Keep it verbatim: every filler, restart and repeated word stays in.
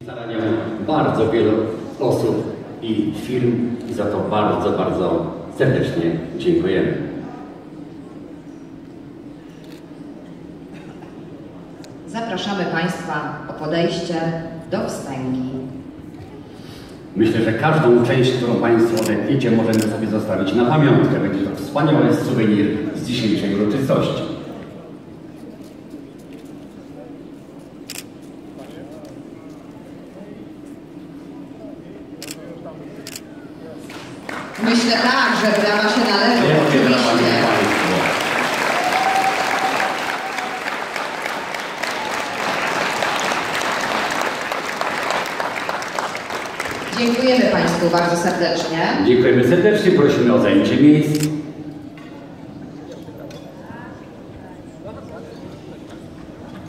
Starania bardzo wielu osób i firm i za to bardzo, bardzo serdecznie dziękujemy. Zapraszamy Państwa o podejście do wstęgi. Myślę, że każdą część, którą Państwo odetniecie, możemy sobie zostawić na pamiątkę. Będzie to wspaniały suwenir z dzisiejszej uroczystości. Myślę tak, że brawa się należą. Oczywiście. Dziękujemy Państwu bardzo serdecznie. Dziękujemy serdecznie, prosimy o zajęcie miejsc.